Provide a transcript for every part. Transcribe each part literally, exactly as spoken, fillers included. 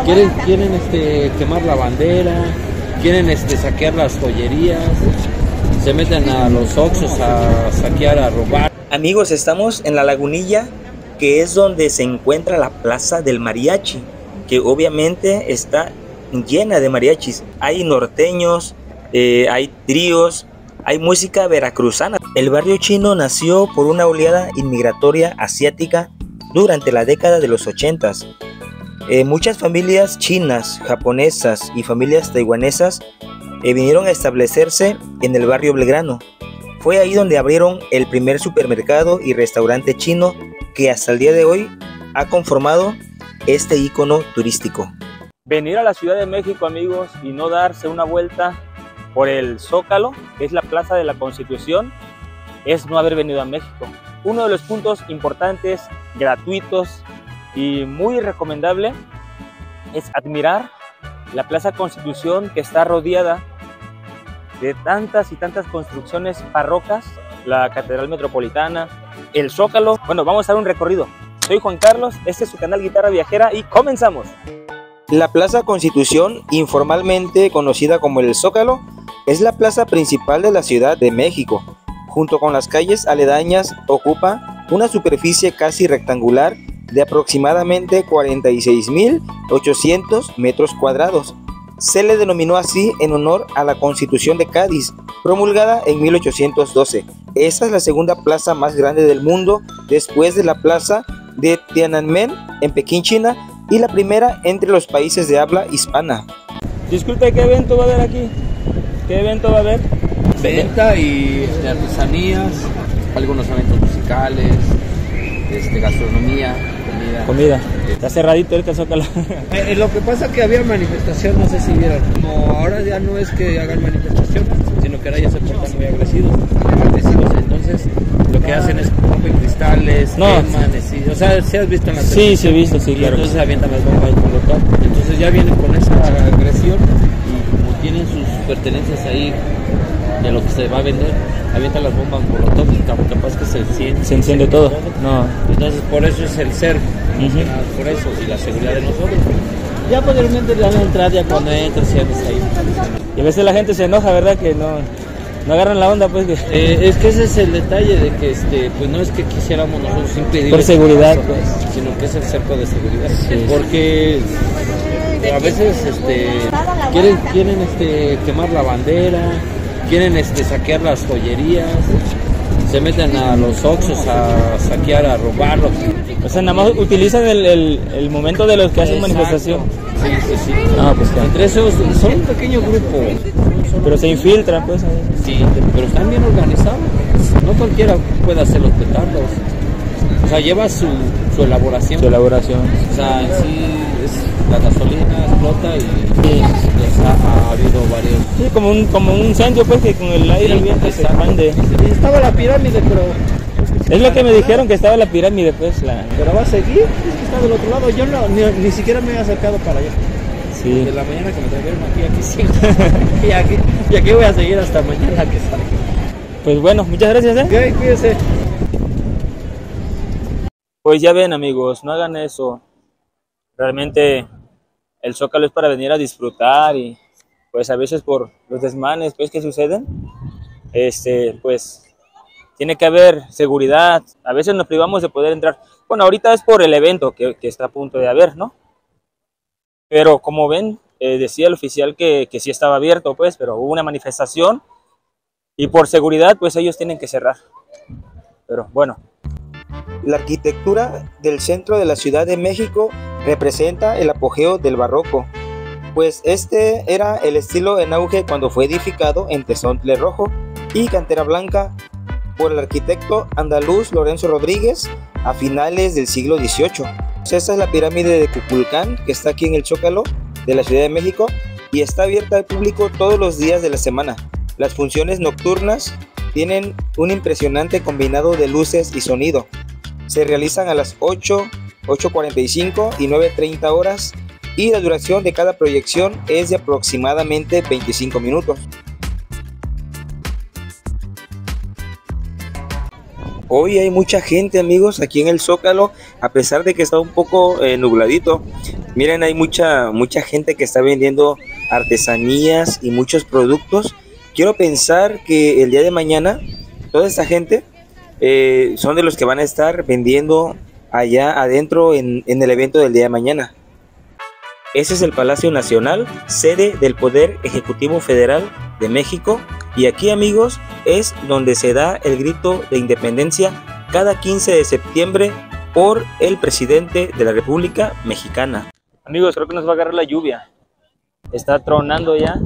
quieren, quieren este, quemar la bandera, quieren este, saquear las joyerías, se meten a los oxxos a saquear, a robar. Amigos, estamos en La Lagunilla, que es donde se encuentra la Plaza del Mariachi, que obviamente está llena de mariachis. Hay norteños, eh, hay tríos, hay música veracruzana. El barrio chino nació por una oleada inmigratoria asiática durante la década de los ochentas. Eh, muchas familias chinas, japonesas y familias taiwanesas eh, vinieron a establecerse en el barrio Belgrano. Fue ahí donde abrieron el primer supermercado y restaurante chino que hasta el día de hoy ha conformado este icono turístico. Venir a la Ciudad de México, amigos, y no darse una vuelta por el Zócalo, que es la Plaza de la Constitución, es no haber venido a México. Uno de los puntos importantes, gratuitos y muy recomendable es admirar la Plaza Constitución, que está rodeada de tantas y tantas construcciones barrocas, la Catedral Metropolitana, el Zócalo. Bueno, vamos a dar un recorrido. Soy Juan Carlos, este es su canal Guitarra Viajera y comenzamos. La Plaza Constitución, informalmente conocida como el Zócalo, es la plaza principal de la Ciudad de México. Junto con las calles aledañas, ocupa una superficie casi rectangular de aproximadamente cuarenta y seis mil ochocientos metros cuadrados. Se le denominó así en honor a la Constitución de Cádiz, promulgada en mil ochocientos doce. Esta es la segunda plaza más grande del mundo, después de la plaza de Tiananmen en Pekín, China, y la primera entre los países de habla hispana. Disculpe, ¿qué evento va a haber aquí? ¿Qué evento va a haber? Venta y este, artesanías, algunos eventos musicales, este, gastronomía, comida. Comida. Está cerradito ahorita el Zócalo. Eh, lo que pasa es que había manifestación, no sé si vieron. Como ahora ya no es que hagan manifestación, sino que ahora ya se portan muy agresivos. agresivos. Entonces lo que hacen es rompen cristales, no. queman, sí. O sea, ¿sí has visto en la Sí, televisión? sí he visto, sí, y claro. entonces avientan las bombas molotov. Entonces ya vienen con esa agresión y como tienen sus pertenencias ahí de lo que se va a vender, avientan las bombas molotov y capaz que se enciende. Se enciende todo. No. Entonces por eso es el ser, Uh-huh. por eso, y la seguridad de nosotros. Ya posteriormente le van a entrar ya cuando entras y andes ahí. Y a veces la gente se enoja, ¿verdad? Que no, no agarran la onda, pues. Que... Eh, es que ese es el detalle de que, este, pues no es que quisiéramos nosotros impedir. Por seguridad, paso, pues. Sino que es el cerco de seguridad. Sí. Porque a veces, este, quieren, quieren, este, quemar la bandera, quieren, este, saquear las joyerías. Se meten a los oxxos a saquear, a robarlos. O sea, nada más utilizan el, el, el momento de los que hacen Exacto. manifestación. Sí, sí, sí. Ah, pues claro. Entre esos son un pequeño grupo. Pero se infiltran, pues. Sí, pero están bien organizados. No cualquiera puede hacer los petardos. O sea, lleva su, su elaboración. Su elaboración. O sea, en sí es la gasolina explota y sí. ha, ha habido varios. Sí, como un, como un incendio, pues, que con el aire, Sí, el viento se expande. Y estaba la pirámide, pero... Es lo que me dijeron, que estaba la pirámide, pues. La... Pero va a seguir, es que está del otro lado. Yo no, ni, ni siquiera me he acercado para allá. Sí. De la mañana que me trajeron aquí, aquí sigo. y, aquí, y aquí voy a seguir hasta mañana que salga. Pues bueno, muchas gracias, ¿eh? Ok, cuídese. Pues ya ven, amigos, no hagan eso. Realmente el Zócalo es para venir a disfrutar y pues a veces por los desmanes pues que suceden, este, pues tiene que haber seguridad. A veces nos privamos de poder entrar. Bueno, ahorita es por el evento que, que está a punto de haber, ¿no? Pero como ven, eh, decía el oficial que, que sí estaba abierto, pues, pero hubo una manifestación y por seguridad, pues ellos tienen que cerrar. Pero bueno. La arquitectura del centro de la Ciudad de México representa el apogeo del barroco, pues este era el estilo en auge cuando fue edificado en tezontle rojo y cantera blanca por el arquitecto andaluz Lorenzo Rodríguez a finales del siglo dieciocho. Esta es la pirámide de Kukulcán, que está aquí en el Zócalo de la Ciudad de México y está abierta al público todos los días de la semana. Las funciones nocturnas tienen un impresionante combinado de luces y sonido. Se realizan a las ocho, ocho cuarenta y cinco y nueve treinta horas y la duración de cada proyección es de aproximadamente veinticinco minutos. Hoy hay mucha gente, amigos, aquí en el Zócalo, a pesar de que está un poco eh, nubladito. Miren, hay mucha, mucha gente que está vendiendo artesanías y muchos productos. Quiero pensar que el día de mañana toda esta gente eh, son de los que van a estar vendiendo allá adentro en, en el evento del día de mañana. Ese es el Palacio Nacional, sede del Poder Ejecutivo Federal de México. Y aquí, amigos, es donde se da el grito de independencia cada quince de septiembre por el presidente de la República Mexicana. Amigos, creo que nos va a agarrar la lluvia. Está tronando ya.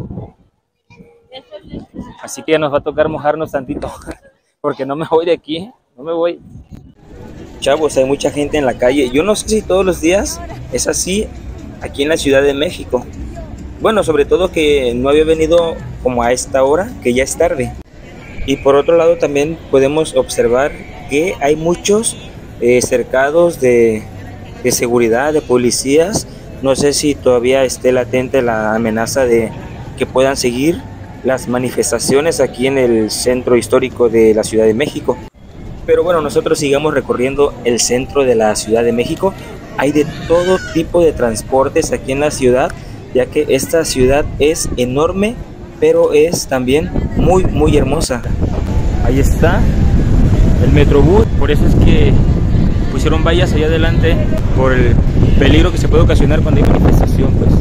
Así que ya nos va a tocar mojarnos tantito. Porque no me voy de aquí, no me voy. Chavos, hay mucha gente en la calle. Yo no sé si todos los días es así aquí en la Ciudad de México. Bueno, sobre todo que no había venido como a esta hora, que ya es tarde. Y por otro lado también podemos observar que hay muchos eh, cercados de, de seguridad, de policías. No sé si todavía esté latente la amenaza de que puedan seguir las manifestaciones aquí en el centro histórico de la Ciudad de México. Pero bueno, nosotros sigamos recorriendo el centro de la Ciudad de México. Hay de todo tipo de transportes aquí en la ciudad, ya que esta ciudad es enorme, pero es también muy, muy hermosa. Ahí está el Metrobús, por eso es que pusieron vallas allá adelante, por el peligro que se puede ocasionar cuando hay manifestación, pues.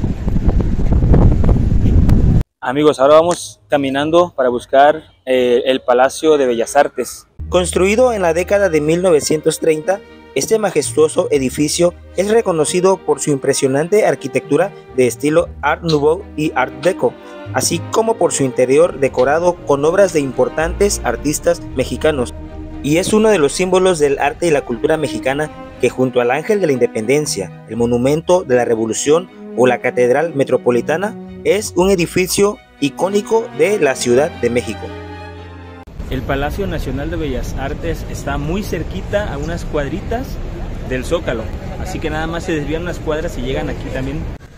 Amigos, ahora vamos caminando para buscar eh, el Palacio de Bellas Artes. Construido en la década de mil novecientos treinta, este majestuoso edificio es reconocido por su impresionante arquitectura de estilo Art Nouveau y Art Deco, así como por su interior decorado con obras de importantes artistas mexicanos, y es uno de los símbolos del arte y la cultura mexicana que, junto al Ángel de la Independencia, el Monumento de la Revolución o la Catedral Metropolitana, es un edificio icónico de la Ciudad de México. El Palacio Nacional de Bellas Artes está muy cerquita, a unas cuadritas del Zócalo, así que nada más se desvían unas cuadras y llegan aquí también.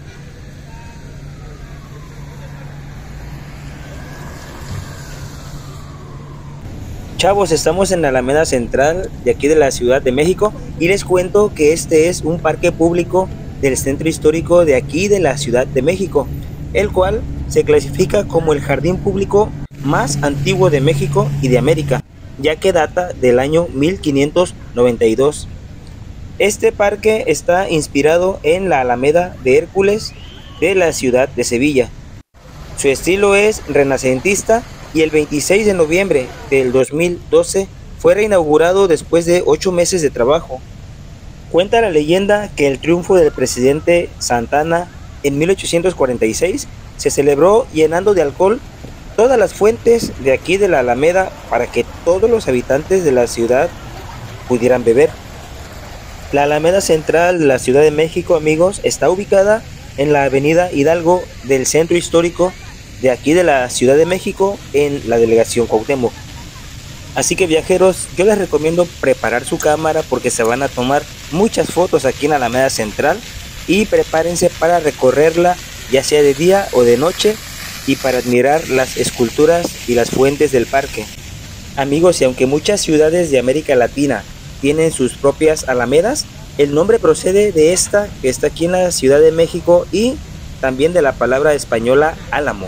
Chavos, estamos en la Alameda Central de aquí de la Ciudad de México y les cuento que este es un parque público del centro histórico de aquí de la Ciudad de México, el cual se clasifica como el jardín público más antiguo de México y de América, ya que data del año mil quinientos noventa y dos. Este parque está inspirado en la Alameda de Hércules de la ciudad de Sevilla. Su estilo es renacentista y el veintiséis de noviembre del dos mil doce fue reinaugurado después de ocho meses de trabajo. Cuenta la leyenda que el triunfo del presidente Santa Anna en mil ochocientos cuarenta y seis se celebró llenando de alcohol todas las fuentes de aquí de la Alameda para que todos los habitantes de la ciudad pudieran beber. La Alameda Central de la Ciudad de México, amigos, está ubicada en la avenida Hidalgo del centro histórico de aquí de la Ciudad de México, en la delegación Cuauhtémoc. Así que, viajeros, yo les recomiendo preparar su cámara porque se van a tomar muchas fotos aquí en la Alameda Central, y prepárense para recorrerla ya sea de día o de noche y para admirar las esculturas y las fuentes del parque. Amigos, y aunque muchas ciudades de América Latina tienen sus propias alamedas, el nombre procede de esta que está aquí en la Ciudad de México y también de la palabra española álamo.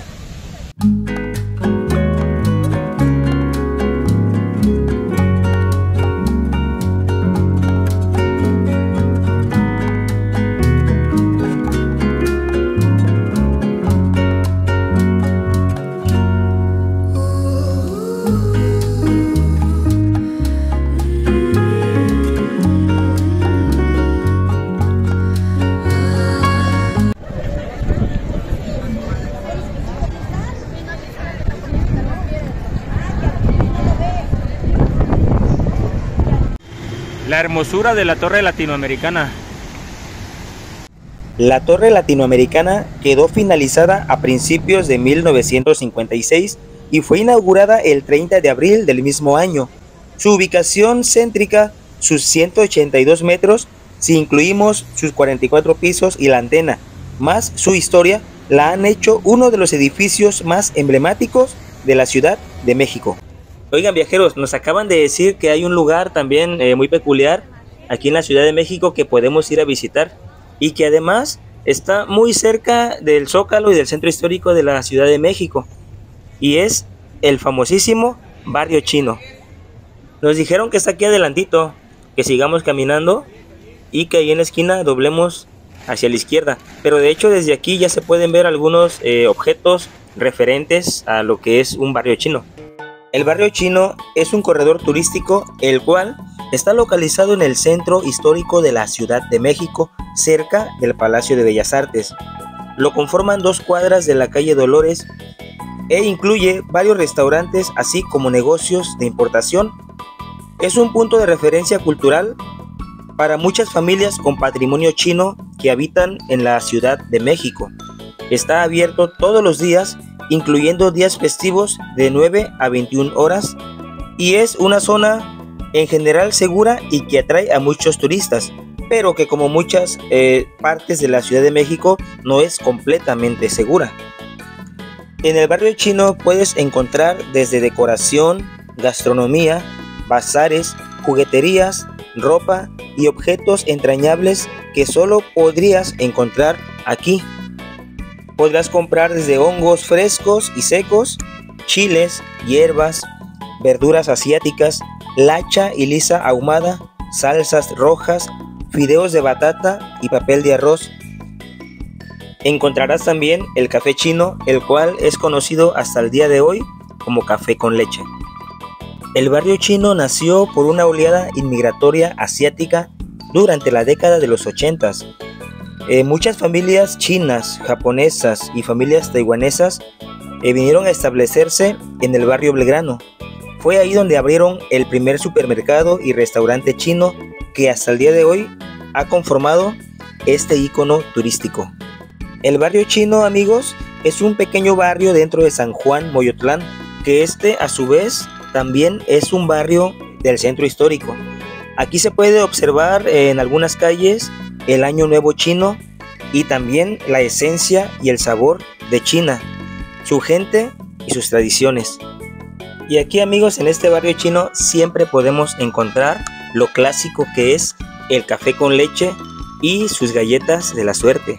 La hermosura de la Torre Latinoamericana. La Torre Latinoamericana quedó finalizada a principios de mil novecientos cincuenta y seis y fue inaugurada el treinta de abril del mismo año. Su ubicación céntrica, sus ciento ochenta y dos metros, si incluimos sus cuarenta y cuatro pisos y la antena, más su historia, la han hecho uno de los edificios más emblemáticos de la Ciudad de México. Oigan, viajeros, nos acaban de decir que hay un lugar también eh, muy peculiar aquí en la Ciudad de México que podemos ir a visitar y que además está muy cerca del Zócalo y del centro histórico de la Ciudad de México, y es el famosísimo Barrio Chino. Nos dijeron que está aquí adelantito, que sigamos caminando y que ahí en la esquina doblemos hacia la izquierda, pero de hecho desde aquí ya se pueden ver algunos eh, objetos referentes a lo que es un barrio chino. El barrio chino es un corredor turístico el cual está localizado en el centro histórico de la Ciudad de México, cerca del Palacio de Bellas Artes. Lo conforman dos cuadras de la calle Dolores e incluye varios restaurantes así como negocios de importación. Es un punto de referencia cultural para muchas familias con patrimonio chino que habitan en la Ciudad de México. Está abierto todos los días, incluyendo días festivos de nueve a veintiuna horas, y es una zona en general segura y que atrae a muchos turistas, pero que como muchas eh, partes de la Ciudad de México no es completamente segura. En el barrio chino puedes encontrar desde decoración, gastronomía, bazares, jugueterías, ropa y objetos entrañables que solo podrías encontrar aquí. Podrás comprar desde hongos frescos y secos, chiles, hierbas, verduras asiáticas, lacha y lisa ahumada, salsas rojas, fideos de batata y papel de arroz. Encontrarás también el café chino, el cual es conocido hasta el día de hoy como café con leche. El barrio chino nació por una oleada inmigratoria asiática durante la década de los ochentas. Eh, muchas familias chinas, japonesas y familias taiwanesas eh, vinieron a establecerse en el barrio Belgrano. Fue ahí donde abrieron el primer supermercado y restaurante chino que hasta el día de hoy ha conformado este icono turístico. El barrio chino, amigos, es un pequeño barrio dentro de San Juan Moyotlán, que este a su vez también es un barrio del centro histórico. Aquí se puede observar en algunas calles el Año Nuevo chino y también la esencia y el sabor de China, su gente y sus tradiciones. Y aquí, amigos, en este barrio chino siempre podemos encontrar lo clásico que es el café con leche y sus galletas de la suerte.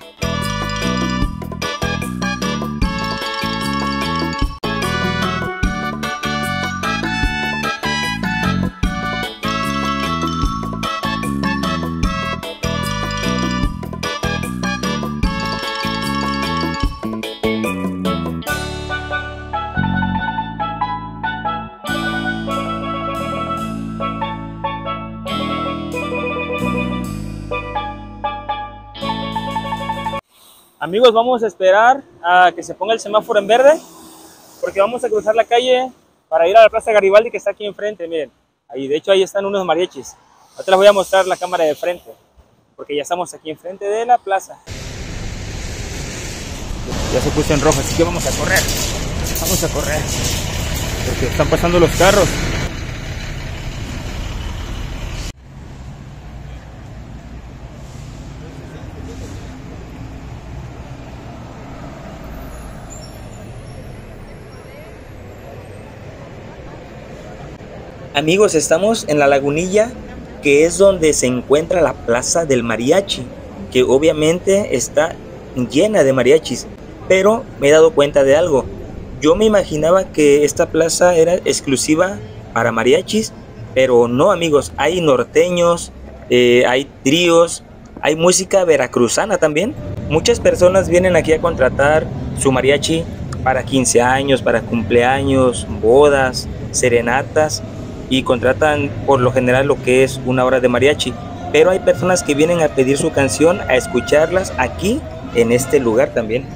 Amigos, vamos a esperar a que se ponga el semáforo en verde porque vamos a cruzar la calle para ir a la Plaza Garibaldi que está aquí enfrente. Miren, ahí, de hecho ahí están unos mariachis. Ahora les voy a mostrar la cámara de frente porque ya estamos aquí enfrente de la plaza. Ya se puso en rojo, así que vamos a correr. Vamos a correr porque están pasando los carros. Amigos, estamos en la Lagunilla, que es donde se encuentra la Plaza del Mariachi, que obviamente está llena de mariachis, pero me he dado cuenta de algo. Yo me imaginaba que esta plaza era exclusiva para mariachis, pero no, amigos, hay norteños, eh, hay tríos, hay música veracruzana también. Muchas personas vienen aquí a contratar su mariachi para quince años, para cumpleaños, bodas, serenatas, y contratan por lo general lo que es una hora de mariachi, pero hay personas que vienen a pedir su canción, a escucharlas aquí en este lugar también.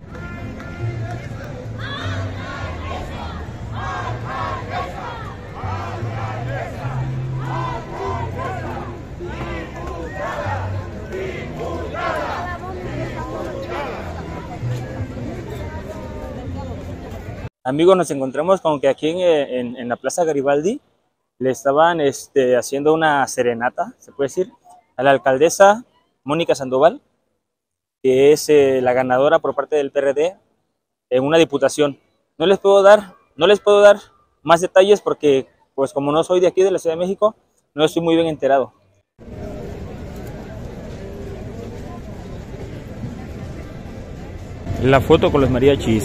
Amigos, nos encontramos con que aquí en, en, en la Plaza Garibaldi le estaban este, haciendo una serenata, se puede decir, a la alcaldesa Mónica Sandoval, que es eh, la ganadora por parte del P R D en una diputación. No les puedo dar, no les puedo dar más detalles porque, pues como no soy de aquí de la Ciudad de México, no estoy muy bien enterado. La foto con los mariachis.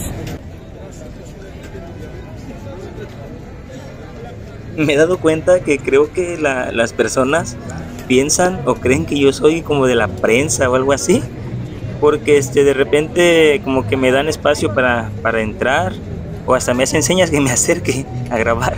Me he dado cuenta que creo que la, las personas piensan o creen que yo soy como de la prensa o algo así, porque este, de repente como que me dan espacio para, para entrar, o hasta me hacen señas que me acerque a grabar.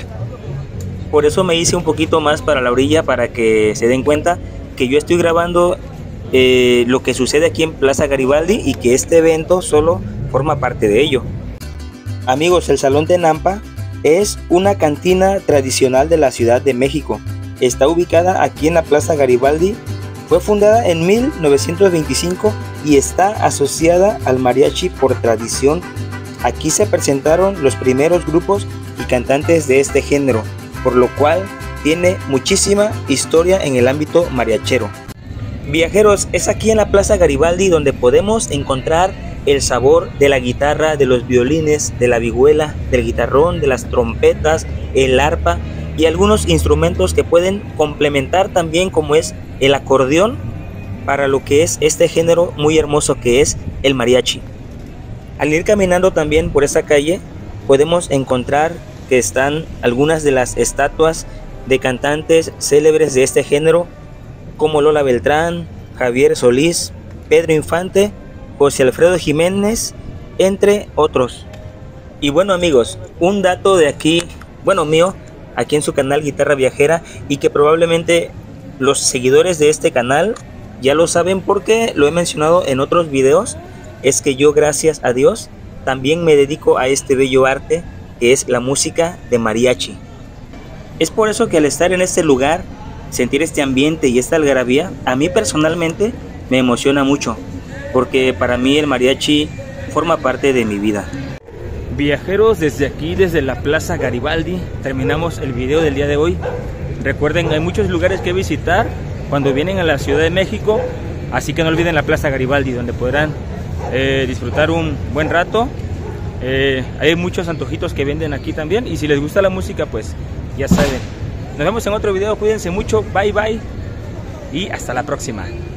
Por eso me hice un poquito más para la orilla, para que se den cuenta que yo estoy grabando eh, lo que sucede aquí en Plaza Garibaldi y que este evento solo forma parte de ello. Amigos, el Salón de Nampa es una cantina tradicional de la Ciudad de México. Está ubicada aquí en la Plaza Garibaldi. Fue fundada en mil novecientos veinticinco y está asociada al mariachi por tradición. Aquí se presentaron los primeros grupos y cantantes de este género, por lo cual tiene muchísima historia en el ámbito mariachero. Viajeros, es aquí en la Plaza Garibaldi donde podemos encontrar el sabor de la guitarra, de los violines, de la vihuela, del guitarrón, de las trompetas, el arpa y algunos instrumentos que pueden complementar también, como es el acordeón, para lo que es este género muy hermoso que es el mariachi. Al ir caminando también por esta calle podemos encontrar que están algunas de las estatuas de cantantes célebres de este género, como Lola Beltrán, Javier Solís, Pedro Infante, José Alfredo Jiménez, entre otros. Y bueno amigos, un dato de aquí, bueno mío, aquí en su canal Guitarra Viajera, y que probablemente los seguidores de este canal ya lo saben porque lo he mencionado en otros videos, es que yo, gracias a Dios, también me dedico a este bello arte que es la música de mariachi. Es por eso que al estar en este lugar, sentir este ambiente y esta algarabía, a mí personalmente me emociona mucho, porque para mí el mariachi forma parte de mi vida. Viajeros, desde aquí, desde la Plaza Garibaldi, terminamos el video del día de hoy. Recuerden, hay muchos lugares que visitar cuando vienen a la Ciudad de México, así que no olviden la Plaza Garibaldi, donde podrán eh, disfrutar un buen rato. Eh, hay muchos antojitos que venden aquí también, y si les gusta la música, pues ya saben. Nos vemos en otro video, cuídense mucho, bye bye y hasta la próxima.